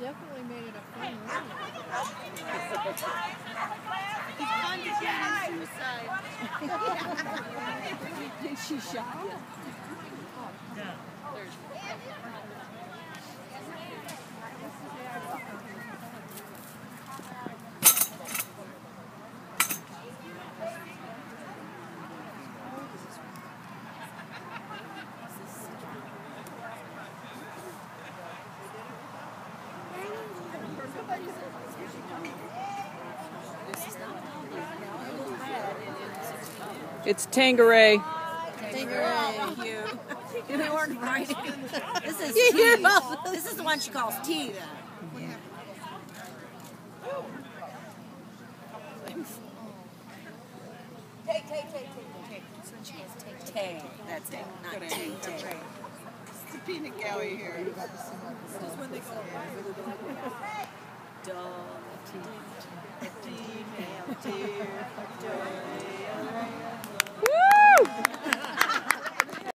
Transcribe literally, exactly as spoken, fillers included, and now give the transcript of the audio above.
definitely made it a fun run. He's contemplating suicide. Did she shot you? Yeah. It's Tanqueray. Tanqueray. You. You weren't writing. This is Yeah, tea. well, This is the one she calls tea, though. Tay, tay, tay, tay, tay. Tay. That's it. Not tay, tay. It's the peanut gallery here. This is when they go Duh. Female deer.